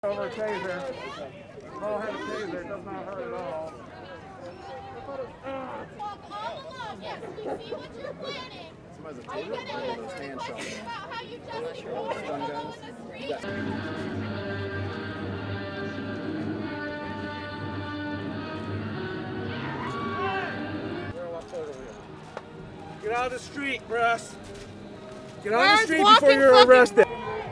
Over a taser. Paul had a taser. It does not hurt at all. Walk all along. Yes, we see what you're planning. Somebody's a taser? One of those hand shots. About how you just ignored people in the street. Get out of the street, Russ. Get out of the street before you're arrested.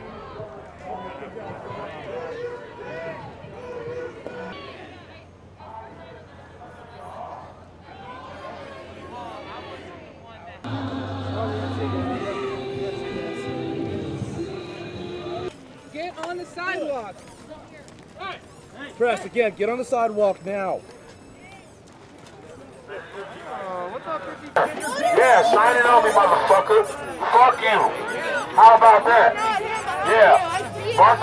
Get on the sidewalk. Press again. Get on the sidewalk now. Yeah, sign it on me, motherfucker. Fuck you. How about that? Yeah. Mark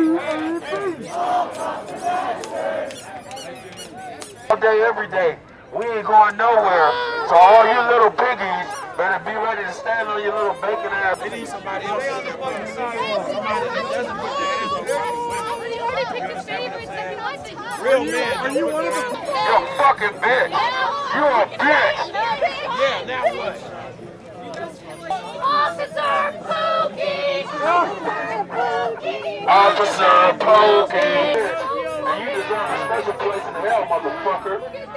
the all day, every day. We ain't going nowhere. So all you little piggies better be ready to stand on your little bacon ass. We need somebody else on the fucking sidewalk. Somebody that doesn't put their hands on real men. Are you one of them? You're a fucking bitch. You're a bitch. Yeah, now what? Officer Pokey! Officer Pokey! And you deserve a special place in hell, motherfucker.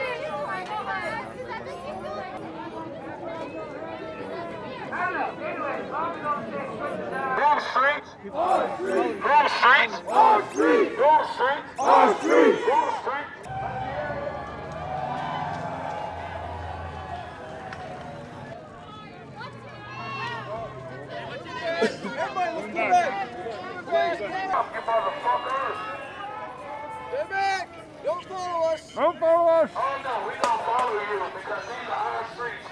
Wrong streets! Wrong streets! Wrong streets! Wrong streets! Wrong streets! Wrong streets! Get back! Don't follow us! Don't follow us! Oh no, we don't follow you because these are our streets.